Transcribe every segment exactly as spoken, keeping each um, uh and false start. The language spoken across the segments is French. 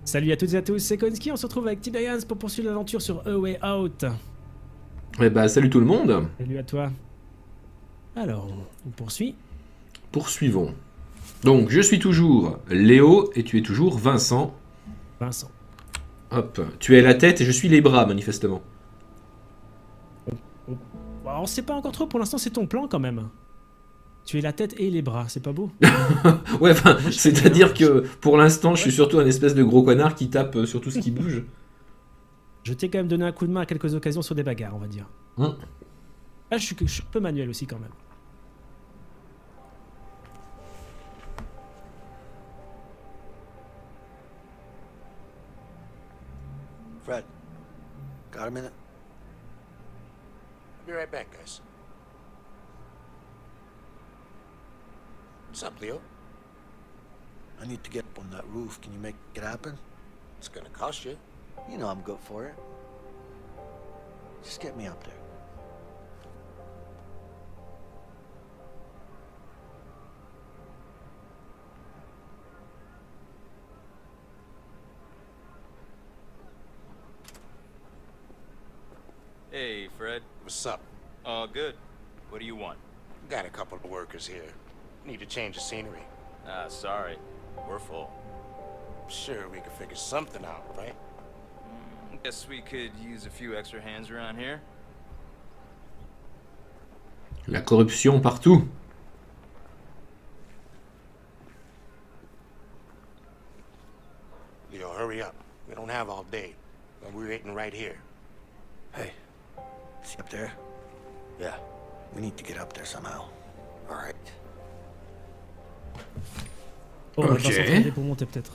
Salut à toutes et à tous, c'est Konski, on se retrouve avec T-Dians pour poursuivre l'aventure sur A Way Out. Eh bah salut tout le monde. Salut à toi. Alors, on poursuit. Poursuivons. Donc je suis toujours Léo et tu es toujours Vincent. Vincent. Hop, tu es la tête et je suis les bras manifestement. Bon, on sait pas encore trop, pour l'instant c'est ton plan quand même. Tu es la tête et les bras, c'est pas beau? Ouais, enfin, c'est-à-dire que pour l'instant je suis surtout un espèce de gros connard qui tape sur tout ce qui bouge. Je t'ai quand même donné un coup de main à quelques occasions sur des bagarres, on va dire. Hum. Ah, je suis, je suis un peu manuel aussi quand même. Fred, got a minute? I'll be right back, guys. What's up, Leo? I need to get up on that roof. Can you make it happen? It's gonna cost you. You know I'm good for it. Just get me up there. Hey, Fred. What's up? All good. What do you want? Got a couple of workers here. Need to change the scenery. Ah, sorry. We're full. I'm sure we could figure something out, right? Mm, guess we could use a few extra hands around here. La corruption partout. Leo, hurry up. We don't have all day. And we're waiting right here. Hey, see up there? Yeah, we need to get up there somehow. All right. Oh, on va Ok. devoir s'entraider pour monter peut-être.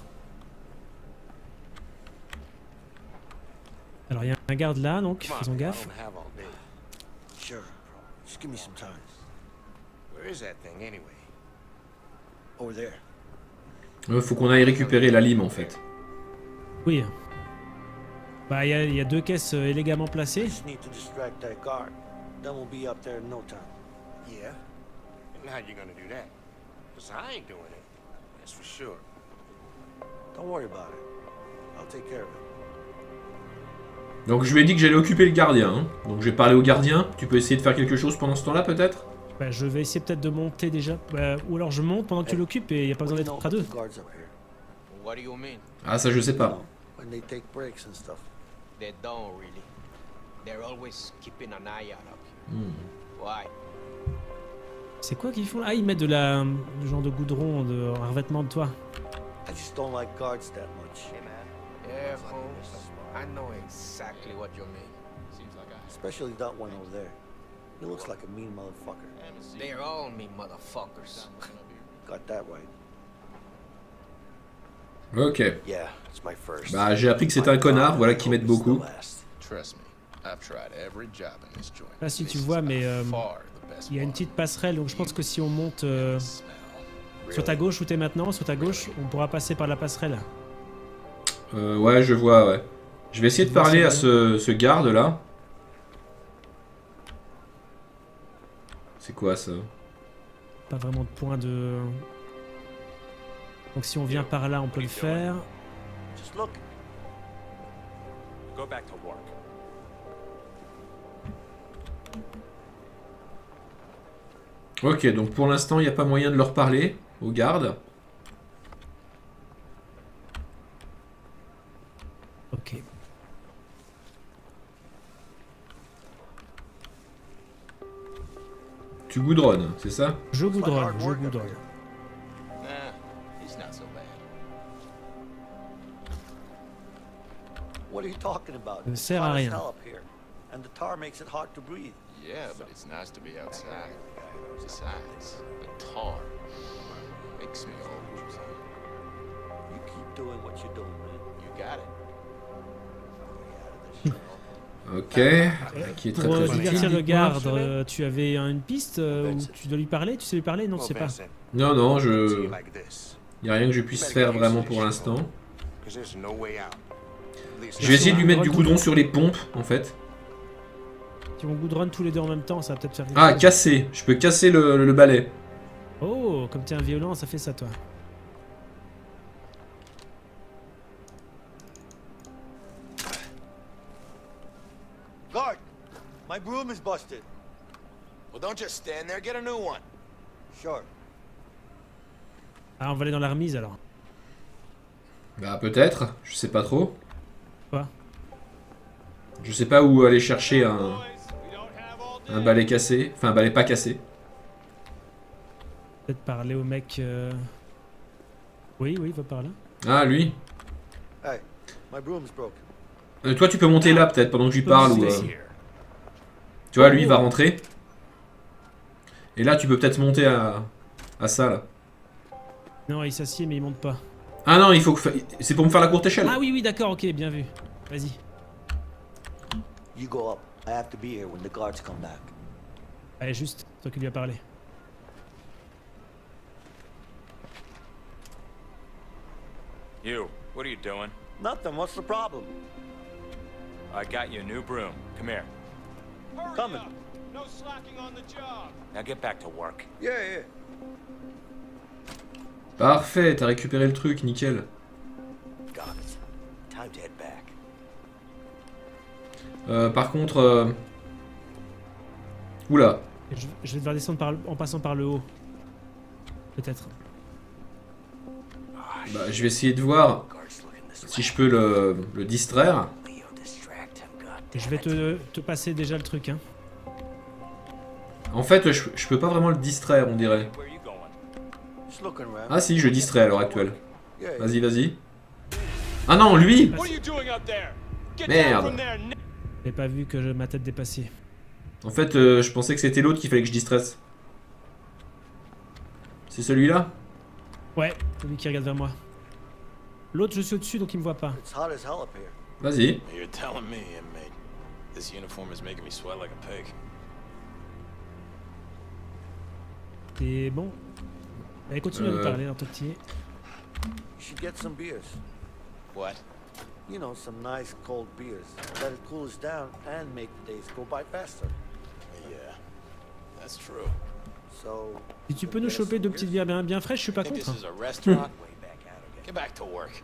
Alors il y a un garde là, donc Come on, faisons I gaffe. don't have all day. Sure, just give me some time. Where is that thing anyway? Over there. Euh, faut qu'on aille récupérer la lime en fait. Oui. Bah il y, a- il y a deux caisses euh, élégamment placées. Just need to distract that guard. Then we'll be up there in no time. Yeah. And how you gonna do that? Because I ain't doing it. That's for sure. Don't worry about it. I'll take care of it. Donc je lui ai dit que j'allais occuper le gardien. Hein. Donc je vais parler au gardien. Tu peux essayer de faire quelque chose pendant ce temps-là peut-être? Bah, je vais essayer peut-être de monter déjà. Bah, ou alors je monte pendant que tu l'occupes et il n'y a pas What besoin do you d'être know à deux. about the guards up here? What do you mean? Ah ça je sais You pas. know, when they take breaks and stuff. They don't really. They're always keeping an eye out up here. Hmm. Why? C'est quoi qu'ils font là? Ah, ils mettent de la, du genre de goudron, de un revêtement de toit. I just don't like guards that much. Hey man. Yeah, Holmes. I know exactly what you mean. Seems like I... Especially that one over there. He looks like a mean motherfucker. They're all me motherfuckers. Got that right. Ok. Yeah, it's my first. Bah j'ai appris que c'était un connard, voilà qui m'aide beaucoup. Trust me, I've tried every job in this joint. Là, si tu This is vois, mais by euh, far the best il y a une one. petite passerelle, donc je pense que si on monte euh, Smell. sur ta gauche où t'es maintenant, sur ta gauche, on pourra passer par la passerelle. Euh, ouais je vois ouais. Je vais essayer de parler à ce, ce garde là. C'est quoi ça? Pas vraiment de point de... Donc si on vient par là, on peut le faire. Just look. Go back to work. Ok donc pour l'instant il n'y a pas moyen de leur parler au garde. Ok. Tu goudronnes, c'est ça? Je goudronne, je goudronne. Nah, he's not so bad. What are you talking about? Ne It's sert à hot as rien. hell up here, and the tar makes it hard to breathe. Yeah, but it's nice to be outside. Besides, the tar makes me old. You keep doing what you're doing, man. You got it. Ok. Qui est très Pour euh, très divertir utile. le garde, euh, tu avais une piste euh, où tu dois lui parler? Tu sais lui parler? Non, tu sais pas. Vincent, Non non see je... you like this. Il n'y a rien que je puisse faire vraiment pour l'instant. 'Cause there's no way out. At least Je vais essayer de lui mettre du goudron sur les pompes en fait. Si on goudronne tous les deux en même temps, ça va peut-être faire quelque Ah chose. casser. Je peux casser le, le balai. Oh, comme t'es un violent, ça fait ça toi. Guard! My broom is busted. Well, don't just stand there. Get a new one. Sure. Ah, on va aller dans la remise alors. Bah peut-être, je sais pas trop. Quoi? Je sais pas où aller chercher un, un balai cassé. Enfin un balai pas cassé. Peut-être parler au mec... Euh... Oui, oui, il va par là. Ah lui. Hey, my broom's broken. Euh, toi tu peux monter là peut-être pendant que je lui parle ou... euh, Tu vois lui il va rentrer. Et là tu peux peut-être monter à, à ça là. Non, il s'assied mais il monte pas. Ah non il faut que... C'est pour me faire la courte échelle. Ah oui, oui, d'accord, ok, bien vu. Vas-y. You go up. I have to be here when the guards come back. Allez, juste, toi qui lui as parlé. You, what are you doing? Nothing. What's the problem? I got you a new broom. Come here. Coming. No slacking on the job. Now get back to work. Yeah, yeah. Parfait, t'as récupéré le truc, nickel. Got it. Time to head back. Euh, par contre... Euh... Oula. Je, je vais devoir descendre par, le- en passant par le haut. Peut-être. Bah, je vais essayer de voir Guards looking this way. si je peux le, le distraire. Leo, distract him, God Et je damn vais it. te, te passer déjà le truc, hein. En fait, je, je peux pas vraiment le distraire, on dirait. Where are you going? Just looking around. Ah si, je le distrais à l'heure actuelle. Yeah, yeah. Vas-y, vas-y. Ah non, lui! What are you doing up there? Get Merde. down from there now. J'ai pas vu que je- ma tête dépassait. En fait, euh, je pensais que c'était l'autre qu'il fallait que je distraisse. C'est celui-là? Ouais, celui qui regarde vers moi. L'autre, je suis au-dessus, donc il me voit pas. It's hot as hell up here. Vas-y. You're telling me, inmate. This uniform is making me sweat like a pig. C'est bon. Allez, continue à Euh. me parler, Antotier. You should get some beers. What? You know, some nice cold beers. Let it cool us down and make the days go by faster. Yeah, that's true. So, Si tu peux nous choper deux petites bières bien, bien fraîches, je suis pas I think this contre. is a restaurant. way back out again. Get back to work.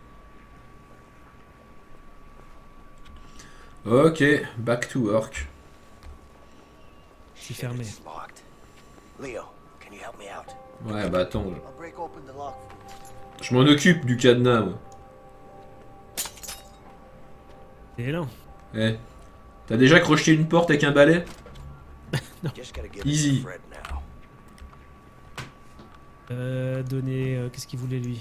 Ok, back to work. C'est fermé. It's locked. Leo, can you help me out? Ouais, bah attends. I'll break open the lock for you. Je m'en occupe du cadenas, moi. C'est lent. Eh. T'as déjà crocheté une porte avec un balai? Just gotta give Easy. it to Fred now. Euh, donner... euh, Qu'est-ce qu'il voulait, lui?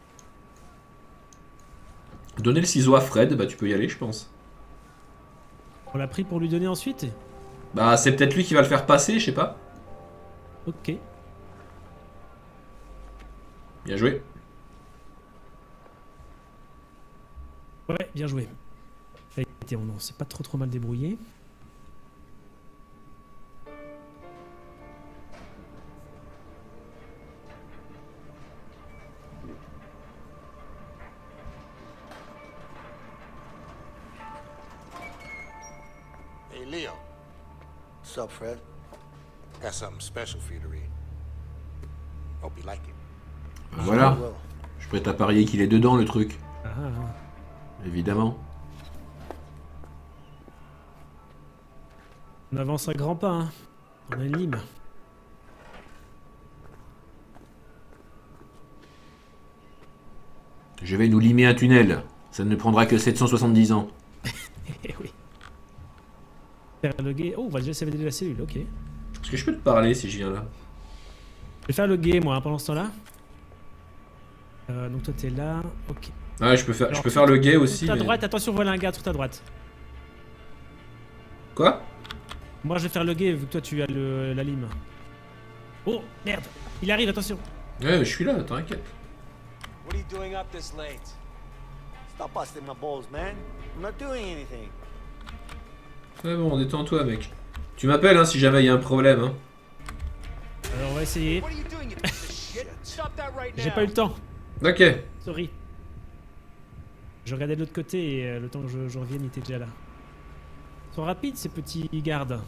Donner le ciseau à Fred, bah tu peux y aller, je pense. On l'a pris pour lui donner ensuite? Bah c'est peut-être lui qui va le faire passer, je sais pas. Ok. Bien joué. Ouais, bien joué. Ça a été- on s'est pas trop trop mal débrouillé. Hey, Leo. What's up, Fred? Got something special for you to read. Hope you like it. Voilà. Well, Je prête à parier qu'il est dedans, le truc. Ah, ah. Évidemment. On avance à grands pas, hein. On a une lime. Je vais nous limer un tunnel. Ça ne prendra que sept cent soixante-dix ans. Eh oui. Faire le guet. Oh, on va déjà s'évader de la cellule, ok. Est-ce que je peux te parler si je viens là? Je vais faire le guet, moi, hein, pendant ce temps-là. Euh, donc toi, t'es là. Ok. Ah, je peux faire, je Alors, peux faire le guet aussi. Tout à mais- droite, attention, voilà un gars tout à droite. Quoi? Moi, je vais faire le guet, vu que toi, tu as le, la lime. Oh, merde. Il arrive, attention. Ouais, je suis là, t'inquiète. What are you doing up this late? stop busting my balls, man. I'm not doing anything. C'est bon, détends-toi, mec. Tu m'appelles hein, si jamais il y a un problème. Hein. Alors, on va essayer. What are you doing, you piece of shit? Stop that right now. J'ai pas eu le temps. Ok. Sorry. Je regardais de l'autre côté et euh, le temps que je, je revienne, il était déjà là. Ils sont rapides, ces petits gardes.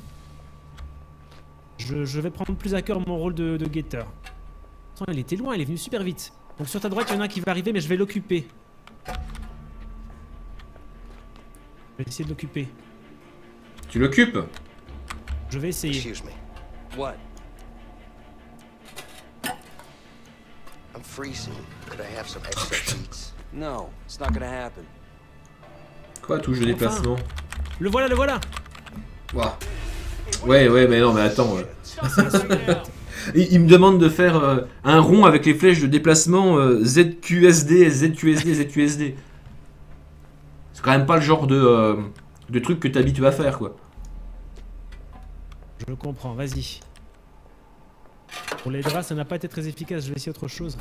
Je, je vais prendre plus à cœur mon rôle de, de guetteur. Attends, il était loin, il est venu super vite. Donc sur ta droite, il y en a un qui va arriver, mais je vais l'occuper. Je vais essayer de l'occuper. Tu l'occupes? Je vais essayer. Excuse me. What? I'm freezing. Could I have some extra sheets? No, it's not gonna happen. Quoi, touche de Enfin. déplacement? Le voilà, le voilà. Ouah. Ouais, ouais, mais non, mais attends. euh. il, il me demande de faire euh, un rond avec les flèches de déplacement euh, Z Q S D, Z Q S D, Z Q S D. C'est quand même pas le genre de, euh, de truc que t'es habitué à faire, quoi. Je comprends, vas-y. Pour les draps, ça n'a pas été très efficace, je vais essayer autre chose.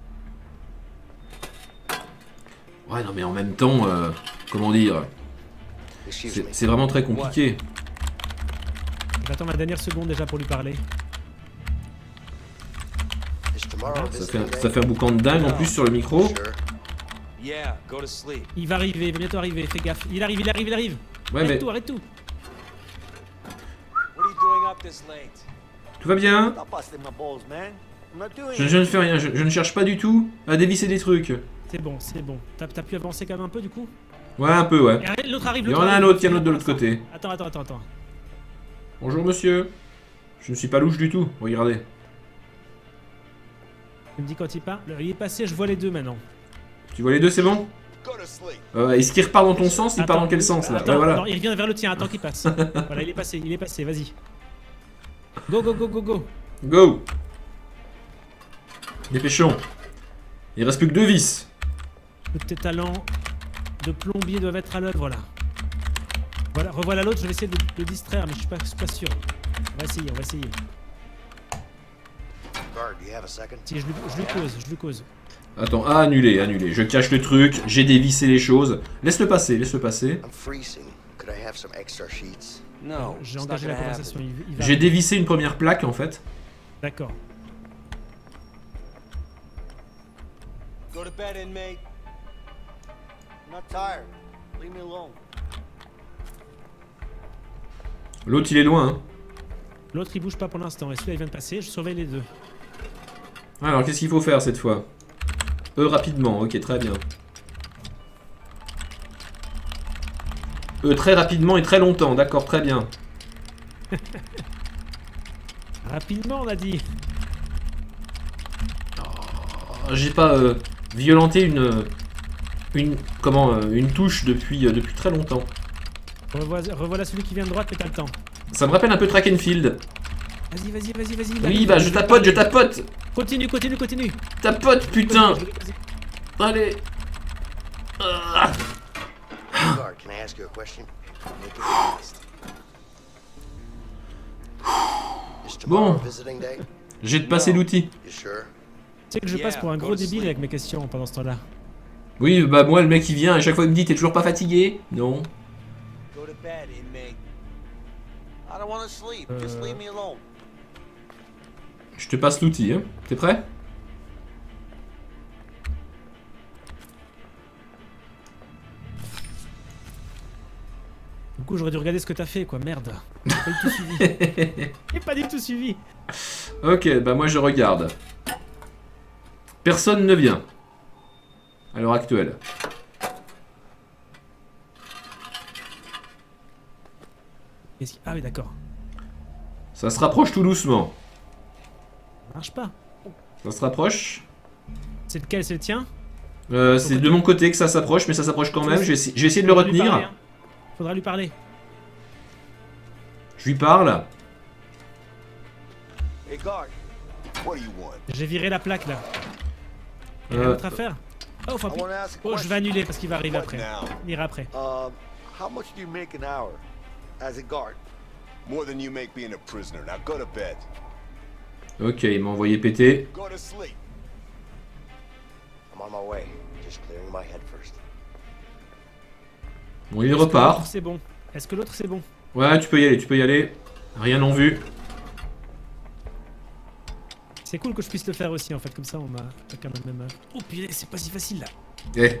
Ouais, non, mais en même temps, euh, comment dire, Excuse c'est me. c'est vraiment très compliqué. J'attends ma dernière seconde déjà pour lui parler. Is tomorrow Ça visiting fait, day? ça fait un boucan de dingue en plus sur le micro. Sure. Yeah, go to sleep. Il va arriver, il va bientôt arriver, fais gaffe. Il arrive, il arrive, il arrive. Ouais, arrête mais tout, arrête tout. What are you doing up this late? tout va bien. Stop busting my balls, man. I'm not doing Je, it. je ne fais rien, je, je ne cherche pas du tout à dévisser des trucs. C'est bon, c'est bon. T'as t'as pu avancer quand même un peu du coup? Ouais, un peu, ouais. Et arrête, l'autre arrive, Il y l'autre en a un arrive. autre, il y en a un autre de l'autre côté. Attends, attends, attends, attends. Bonjour, monsieur. Je ne suis pas louche du tout, regardez. Il me dit quand il part. Le- Il est passé, je vois les deux maintenant. Tu vois les deux, c'est bon? Go to sleep. euh, Est-ce qu'il repart dans ton sens? Il part Attends, dans quel sens, là? attends, Ouais, voilà. non, il revient vers le tien, attends qu'il passe. Voilà, il est passé, il est passé, vas-y. Go, go, go, go, go. Go! Dépêchons. Il reste plus que deux vis. Tous tes talents de plombier doivent être à l'œuvre, voilà. Voilà, revoilà l'autre, je vais essayer de le distraire, mais je suis pas, je suis pas sûr. On va essayer, on va essayer. Guard, do you have a second? Si, je lui, je lui cause, je lui cause. Attends, ah, annulé, annulé. Je cache le truc, j'ai dévissé les choses. Laisse-le passer, laisse-le passer. I'm freezing. Could I have some extra sheets? No, J'ai it's not engagé la gonna conversation. happen. Il, il va... J'ai dévissé une première plaque, en fait. D'accord. Go to bed, inmate. I'm not tired. Leave me alone. L'autre, il est loin, hein. L'autre il bouge pas pour l'instant, et celui-là il vient de passer, je surveille les deux. Alors, qu'est-ce qu'il faut faire cette fois? E rapidement, ok, très bien. E très rapidement et très longtemps, d'accord, très bien. Rapidement on a dit. J'ai pas euh, violenté une, une, comment, euh, une touche depuis, euh, depuis très longtemps. Revois- revoilà celui qui vient de droite, mais t'as le temps. Ça me rappelle un peu Track and Field. Vas-y, vas-y, vas-y, vas-y. il Oui, arrive. bah je tapote, je tapote. Continue, continue, continue. Tapote, putain. Vas-y, vas-y. Allez. Ah. Guard, can I ask you a question? Make it fast. Is tomorrow Bon. visiting day? J'ai de passer l'outil. You sure? Tu sais que je passe pour un gros débile avec mes questions pendant ce temps-là. Oui, bah moi le mec il vient, à chaque fois il me dit t'es toujours pas fatigué? Non. Go to bed, inmate. I don't want to sleep. Just Uh, leave me alone. Je te passe l'outil, hein. T'es prêt? Du coup, j'aurais dû regarder ce que t'as fait, quoi. Merde. J'ai pas du tout suivi. J'ai pas du tout suivi. Ok, bah moi je regarde. Personne ne vient. À l'heure actuelle. Qu'est-ce qui- Ah oui, d'accord. Ça se rapproche tout doucement. Ça marche pas. Ça se rapproche. C'est lequel? C'est le tien? Euh, c'est de mon côté que ça s'approche, mais ça s'approche quand même. Je vais, essa- je vais essayer de le Faudra lui parler, retenir. hein. Faudra lui parler. Je lui parle. Hey, guard. What do you want? J'ai viré la plaque là. Il y a Euh, autre affaire? Oh, enfin, I want to ask a oh, je question. vais annuler parce qu'il va arriver What après. now? Il ira après. Um, how much do you make an hour as a guard? More than you make being a prisoner. Now go to bed. Ok, il m'a envoyé péter. Go to sleep. I'm on my way. Just clearing my head first. Bon, il Est-ce que repart. l'autre, c'est bon. Est-ce que l'autre c'est bon? Ouais, tu peux y aller, tu peux y aller. Rien en vue. C'est cool que je puisse le faire aussi en fait, comme ça on a chacun la même. Oh putain, c'est pas si facile là. Eh.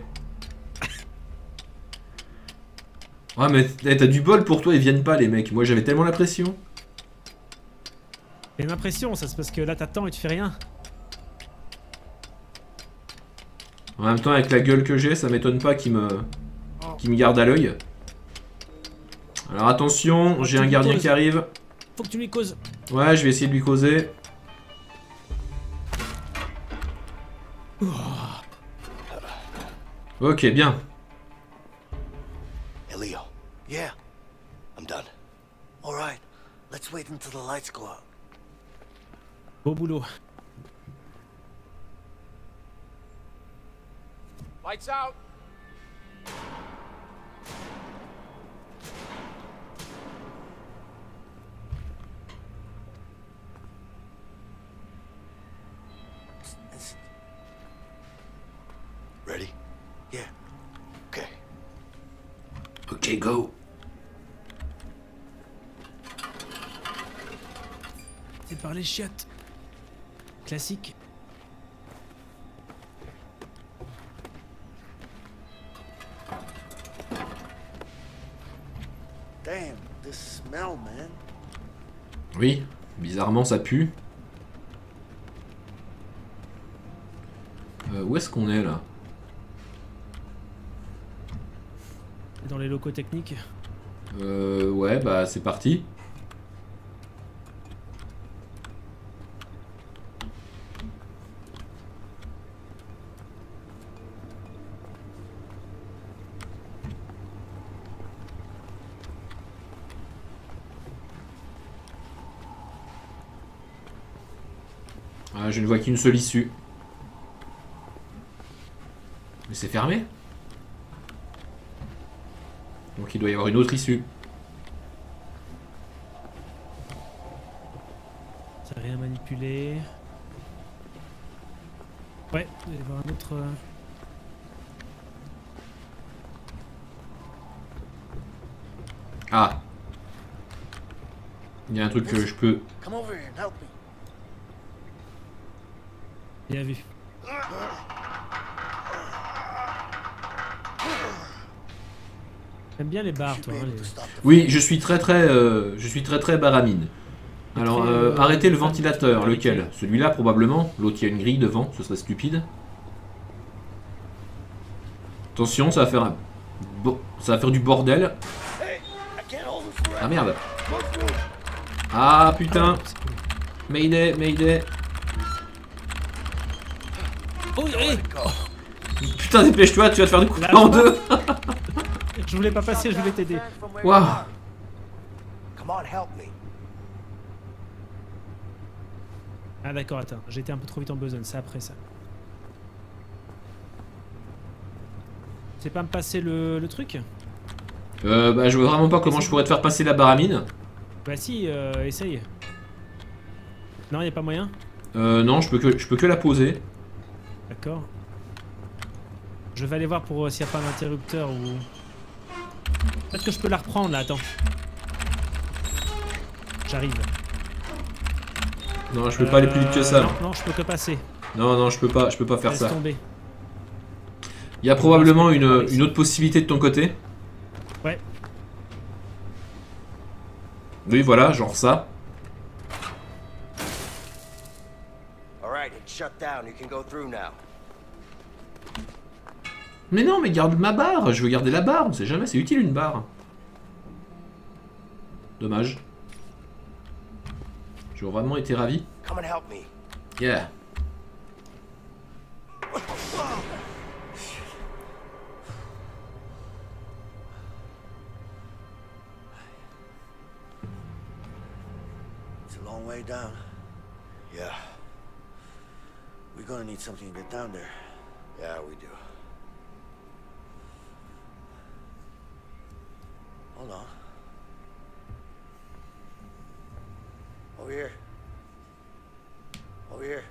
Ah, mais eh, t'as du bol pour toi, ils viennent pas les mecs. Moi j'avais tellement la pression. J'ai l'impression, ça c'est parce que là t'attends et tu fais rien. En même temps, avec la gueule que j'ai, ça m'étonne pas qu'ils me, qu'ils me gardent à l'œil. Alors attention, j'ai un gardien qui arrive. Faut que tu lui causes. Ouais, je vais essayer de lui causer. Ok, bien. Hey, Leo. Yeah, I'm done. All right, let's wait until the lights go out. Beau boulot. Lights out. Ready? Yeah. Okay. Ok, go. C'est par les chiottes. Classique. Damn, this smell, man. Oui, bizarrement ça pue. Euh, où est-ce qu'on est là? Dans les locaux techniques. Euh, ouais, bah c'est parti. Ah, je ne vois qu'une seule issue. Mais c'est fermé. Donc il doit y avoir une autre issue. Ça rien manipulé. Ouais, il va y avoir un autre. euh, Ah. Il y a un truc que je peux... Come over here and help me. Bien vu. T'aimes bien les bars, toi. Hein, les... Oui, je suis très très... Euh, je suis très très baramine. Alors, euh, arrêtez le ventilateur. Lequel? Celui-là, probablement. L'autre, il y a une grille devant. Ce serait stupide. Attention, ça va faire un... Bon, ça va faire du bordel. Ah merde. Ah putain. Mayday, Mayday. Oh, hey Putain, dépêche-toi, tu vas te faire du coup en deux. Je voulais pas passer, je voulais t'aider. Waouh. Come on, help me. Ah d'accord, attends, j'ai été un peu trop vite en besogne, c'est après ça. C'est pas me passer le, le truc? Euh, bah je vois vraiment pas comment je pourrais te faire passer la baramine. Bah si, euh, essaye. Non, y a pas moyen? Euh, non, je peux que, je peux que la poser. D'accord. Je vais aller voir pour euh, s'il n'y a pas d'interrupteur ou... Peut-être que je peux la reprendre là, attends. J'arrive. Non, je peux pas aller plus vite que ça. Non, non, je peux que passer. Non, non, je peux pas, je peux pas faire Laisse ça. tomber. Il y a probablement une, une autre possibilité de ton côté. Ouais. Oui, voilà, genre ça. All right, it's shut down. You can go through now. Mais non, mais garde ma barre. Je veux garder la barre. On sait jamais, c'est utile une barre. Dommage. J'aurais vraiment été ravi. Come and help me. Yeah. It's a long way down. Yeah. We're gonna need something to get down there. Yeah, we do. Hold on. Over here. Over here.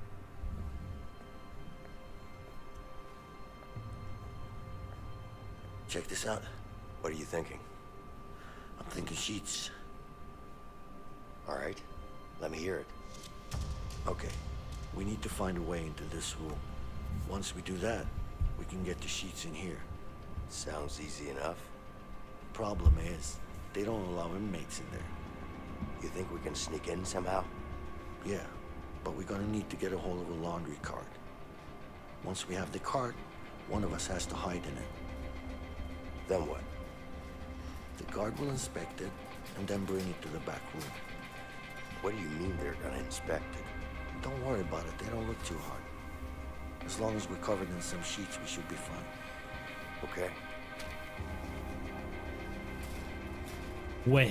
Check this out. What are you thinking? I'm thinking sheets. All right, let me hear it. Okay. We need to find a way into this room. Once we do that, we can get the sheets in here. Sounds easy enough. The problem is, they don't allow inmates in there. You think we can sneak in somehow? Yeah, but we're gonna need to get a hold of a laundry cart. Once we have the cart, one of us has to hide in it. Then what? The guard will inspect it and then bring it to the back room. What do you mean they're gonna inspect it? Don't worry about it, they don't look too hard. As long as we're covered in some sheets, we should be fine. Okay. Ouais.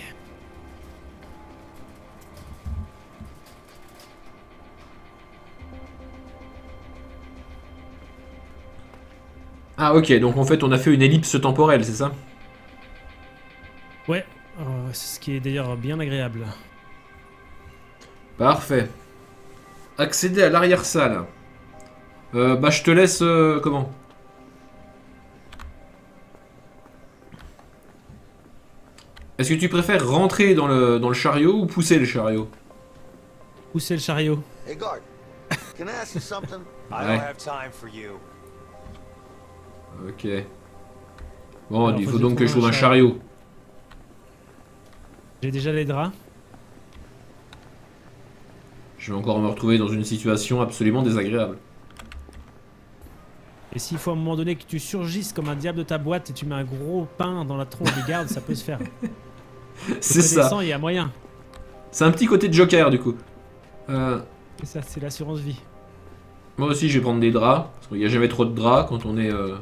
Ah ok, donc en fait on a fait une ellipse temporelle, c'est ça? Ouais, euh, c'est ce qui est d'ailleurs bien agréable. Parfait. Accéder à l'arrière-salle. Euh, bah je te laisse... euh, comment? Est-ce que tu préfères rentrer dans le, dans le chariot ou pousser le chariot? Pousser le chariot. Hey guard, can I ask you something? I Ouais. don't have time for you. Ok. Bon, Alors, il faut faut que donc je que je trouve trouve un un chariot. J'ai déjà les draps. Je vais encore me retrouver dans une situation absolument désagréable. Et s'il faut à un moment donné que tu surgisses comme un diable de ta boîte et tu mets un gros pain dans la tronche des gardes, ça peut se faire. C'est ça. Il y a moyen. C'est un petit côté de Joker du coup. Euh, C'est ça, c'est l'assurance vie. moi aussi je vais prendre des draps. Parce qu'il n'y a jamais trop de draps quand on est... euh,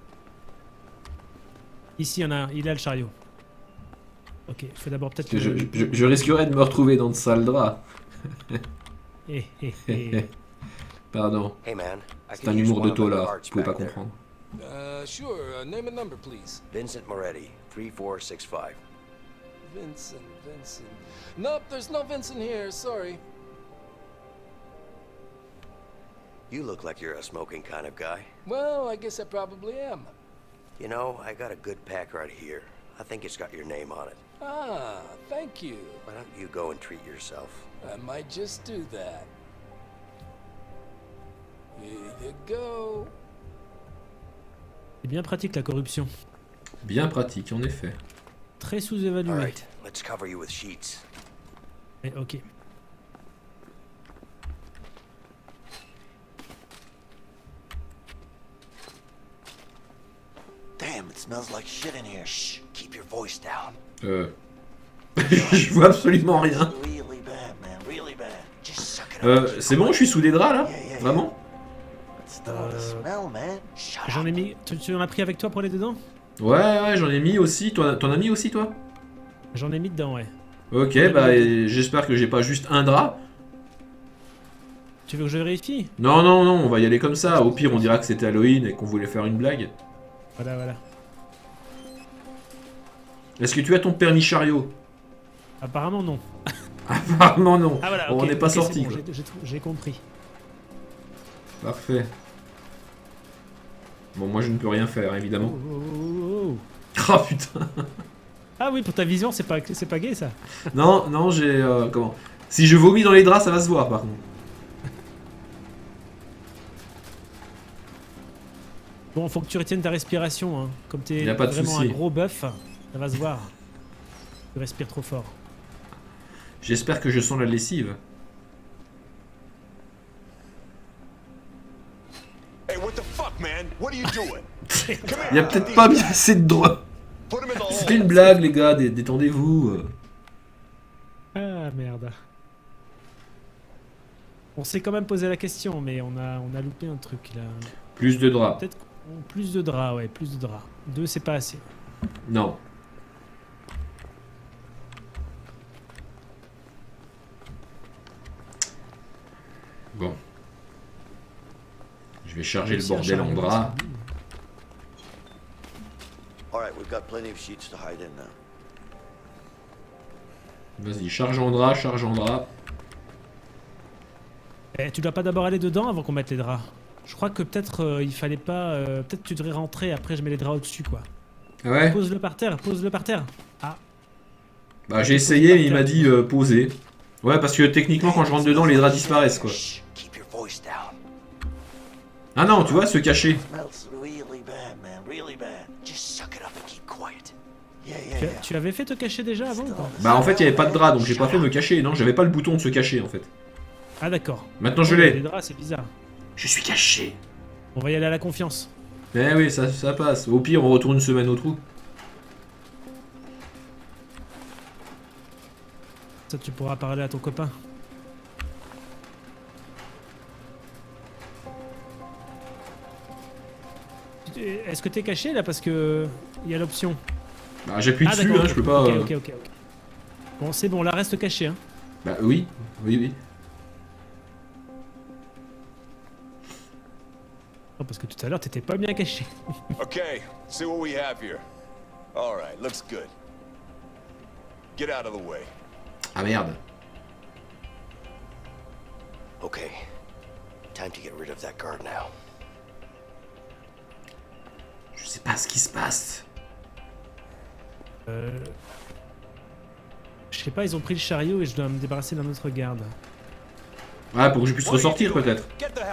Ici, il y en a un, il a le chariot. Ok, il faut d'abord peut-être que je, que... je- je risquerais de me retrouver dans de sales draps. Eh, eh, eh. Pardon. Hey man, I C'est un could use humour one de of the tolard. guards Vous pouvez pas back there. comprendre. Uh, sure. Uh, name and number, please. Vincent Moretti, three four six five. Vincent, Vincent. Nope, there's no Vincent here. Sorry. You look like you're a smoking kind of guy. Well, I guess I probably am. You know, I got a good pack right here. I think it's got your name on it. Ah, thank you. Why don't you go and treat yourself? I might just do that. Here you go. C'est bien pratique la corruption. Bien pratique, en effet. Très All sous-évalué. right, let's cover you with sheets. Eh, ok. Damn, it smells like shit in here. Shh, keep your voice down. Euh... je vois absolument rien. Really bad, man, really bad. Just suck it up. Euh, c'est bon, je suis sous des draps là? Yeah, yeah, yeah. Vraiment? It's starting to smell, man. Shut J'en up. ai mis... Tu, tu en as pris avec toi pour aller dedans? Ouais, ouais, j'en ai mis aussi. Toi, t'en as mis aussi, toi? J'en ai mis dedans, ouais. Ok, bah et j'espère que j'ai pas juste un drap. Tu veux que je vérifie? Non, non, non, on va y aller comme ça. Au pire, on dira que c'était Halloween et qu'on voulait faire une blague. Voilà, voilà. Est-ce que tu as ton permis chariot? Apparemment, non. Apparemment non. Ah voilà, Bon, ok, on n'est pas ok, c'est sorti. bon, quoi. j'ai- j'ai trou- J'ai compris. Parfait. Bon, moi je ne peux rien faire, Oh, évidemment. oh, oh, oh. Oh putain. Ah oui, pour ta vision, c'est pas, c'est pas gay, ça. Non, non, j'ai... euh, comment? Si je vomis dans les draps, ça va se voir, par contre. Bon, faut que tu retiennes ta respiration, hein. Comme t'es Y a pas de vraiment souci. un gros bœuf, ça va se voir. Tu respires trop fort. J'espère que je sens la lessive. Hey, what the fuck, man? What are you doing? Come Il y a here. peut-être pas bien assez de droits. Put him in the C'était hole. une blague, les gars, dé- détendez-vous. euh. Ah merde. On s'est quand même posé la question, mais on a, on a loupé un truc là. Plus de draps. Peut-être plus de draps, ouais, plus de draps. Deux, c'est pas assez. Non. Bon. Je vais charger le Aussi un bordel en chariot, draps. c'est- Alright, we've got plenty of sheets to hide in now. Vas-y, charge en drap, charge en drap. Eh, tu dois pas d'abord aller dedans avant qu'on mette les draps. Je crois que peut-être euh, il fallait pas. euh, peut-être tu devrais rentrer, après je mets les draps au-dessus quoi. Ah ouais? Pose-le par terre, pose-le par terre. Ah, Bah j'ai essayé, mais il m'a dit euh, poser. Ouais, parce que techniquement, quand je rentre dedans, les draps disparaissent, quoi. Shh, keep your voice down. Ah non, tu vois, se cacher. Smells really bad, man, really bad. Just suck it up and keep quiet. Yeah, tu, yeah, as- yeah. tu avais fait te cacher déjà avant ou pas? Bah en fait, il y avait pas de drap, donc j'ai pas fait me cacher. Non, j'avais pas le bouton de se cacher, en fait. Ah d'accord. Maintenant, je Les l'ai. draps, c'est bizarre. Je suis caché. On va y aller à la confiance. Eh oui, ça, ça passe. Au pire, on retourne une semaine au trou. Ça, tu pourras parler à ton copain. Est-ce que t'es caché là parce que il y a l'option? Bah j'appuie ah, dessus, hein, je peux pas... Ok, euh... ok, ok. ok. Bon, c'est bon, là reste caché. Hein. Bah oui, oui, oui. Non, parce que tout à l'heure, t'étais pas bien caché. Okay, see what we have here. All right, looks good. Get out of the way. Ah merde. Okay. Time to get rid of that guard now. Je sais pas ce qui se passe. Euh... Je sais pas, ils ont pris le chariot et je dois me débarrasser d'un autre garde. Ah, pour que je puisse ressortir peut-être.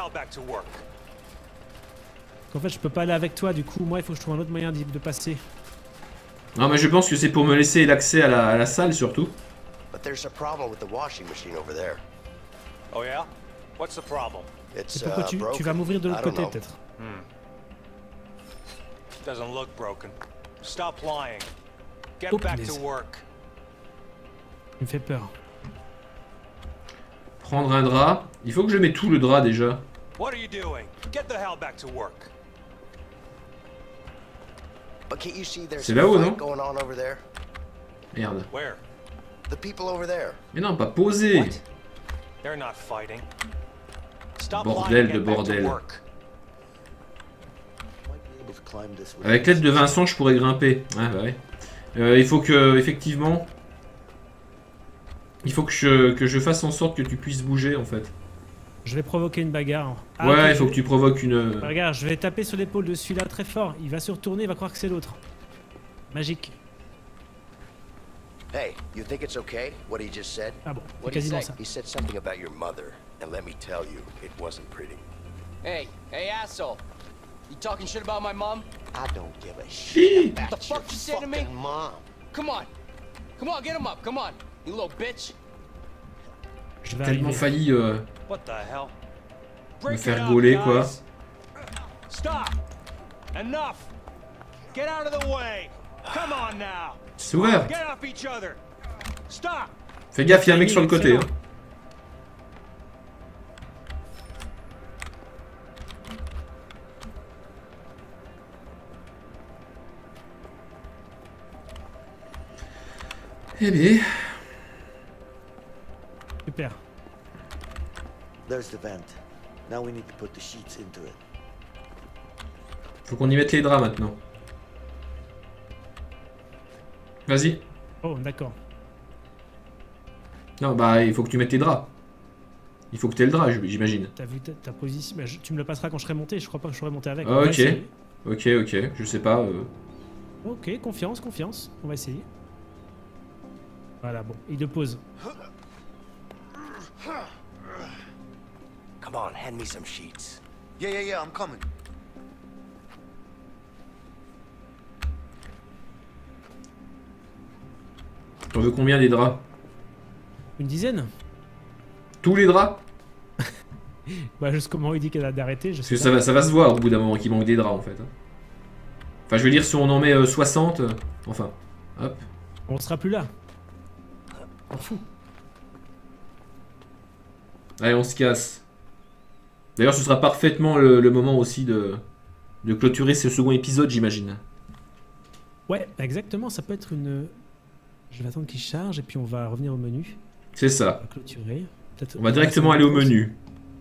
En fait, je peux pas aller avec toi, du coup, moi, il faut que je trouve un autre moyen de, de passer. Non, mais je pense que c'est pour me laisser l'accès à la, à la salle surtout. But there's a problem with the washing machine over there. Oh yeah? What's the problem? It's Et pourquoi uh, tu, tu broken. vas m'ouvrir de l'autre I don't côté, know. peut-être? Hmm. Doesn't look broken. Stop lying. Get Oh, back punaise. to work. Il me fait peur. Prendre un drap. Il faut que je mette tout le drap déjà. What are you doing? Get the hell back to work. But can't you see there's C'est a là-haut, fight non? going on over there? Merde. Where? The people over there. Mais non, pas posé. What? They're not fighting. Stop Bordel lying and de get back to bordel. work. Might be able to climb this with Avec l'aide de Vincent, je pourrais grimper. Ouais, bah ouais. Euh, il faut que, effectivement... Il faut que je, que je fasse en sorte que tu puisses bouger, en fait. Je vais provoquer une bagarre. Ah, Ouais, ok, il faut je- que tu provoques une... Bah, regarde, je vais taper sur l'épaule de celui-là très fort. Il va se retourner, il va croire que c'est l'autre. Magique. Hey, you think it's okay what he just said? Ah bon, c'est What he quasiment say? ça. He said something about your mother, and let me tell you, it wasn't pretty. Hey, hey, asshole. You talking shit about my mom? I don't give a shit about The fuck your you say to me? fucking mom. Come on. Come on, get him up. Come on. You little bitch. Je vais Tellement arriver. failli euh, What the hell? me Break it faire up, gauler, guys. quoi. Stop. Enough. Get out of the way. Come on now. C'est ouvert. Get off each other. Stop. Fais gaffe, il y a un mec sur le côté. Hein. Eh bien... Super. There's the vent. Now we need to put the sheets into it. Faut qu'on y mette les draps maintenant. Vas-y. Oh, d'accord. Non, bah il faut que tu mettes tes draps. Il faut que tu aies le drap, j'imagine. T'as vu ta, ta position? Bah, je- tu me le passeras quand je serai monté. Je crois pas que je serai monté avec. Ah, On va ok. essayer. Ok, ok, je sais pas. euh. Ok, confiance, confiance. On va essayer. Voilà, bon. Il le pose. Come on, hand me some sheets. Yeah, yeah, yeah, I'm coming. T'en veux combien des draps? Une dizaine? Tous les draps? Bah, juste comment il dit qu'elle a d'arrêter, je Parce sais que pas. ça va, ça va se voir au bout d'un moment qu'il manque des draps en fait. hein. Enfin, je veux dire, si on en met euh, soixante, euh, enfin, hop. On sera plus là. On s'en fout. Allez, on se casse. D'ailleurs, ce sera parfaitement le, le moment aussi de, de clôturer ce second épisode, j'imagine. Ouais, exactement. Ça peut être une. Je vais attendre qu'il charge et puis on va revenir au menu. C'est On ça. va clôturer. Peut-être- On va directement aller au menu.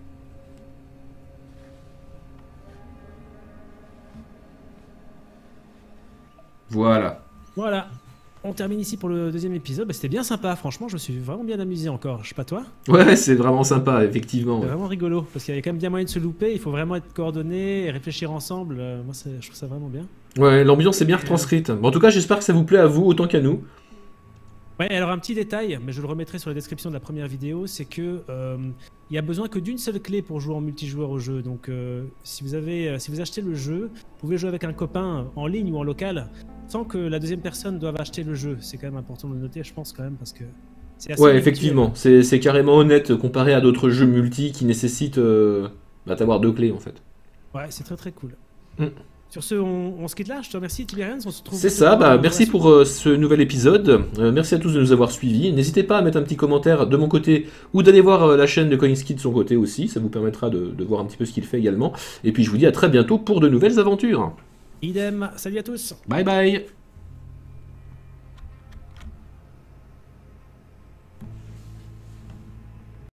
Voilà. Voilà. On termine ici pour le deuxième épisode. Bah, c'était bien sympa, franchement. Je me suis vraiment bien amusé encore. Je sais pas toi. Ouais, c'est vraiment sympa, effectivement. C'est vraiment rigolo parce qu'il y avait quand même bien moyen de se louper. Il faut vraiment être coordonné et réfléchir ensemble. Euh, moi, c'est- je trouve ça vraiment bien. Ouais, l'ambiance est bien retranscrite. Bon, en tout cas, j'espère que ça vous plaît à vous autant qu'à nous. Ouais, alors un petit détail, mais je le remettrai sur la description de la première vidéo, c'est que euh, il y a besoin que d'une seule clé pour jouer en multijoueur au jeu. Donc, euh, si vous avez, euh, si vous achetez le jeu, vous pouvez jouer avec un copain en ligne ou en local, sans que la deuxième personne doive acheter le jeu. C'est quand même important de le noter, je pense quand même, parce que c'est assez Ouais, inhabituel. effectivement, c'est c'est carrément honnête comparé à d'autres jeux multi qui nécessitent euh, bah, d'avoir deux clés en fait. Ouais, c'est très très cool. Mm. Sur ce, on, on se quitte là. Je te remercie, Tiberians. On se retrouve. C'est ça, bah, merci pour euh, ce nouvel épisode. Euh, merci à tous de nous avoir suivis. N'hésitez pas à mettre un petit commentaire de mon côté ou d'aller voir euh, la chaîne de Koinski de son côté aussi. Ça vous permettra de, de voir un petit peu ce qu'il fait également. Et puis je vous dis à très bientôt pour de nouvelles aventures. Idem. Salut à tous. Bye bye.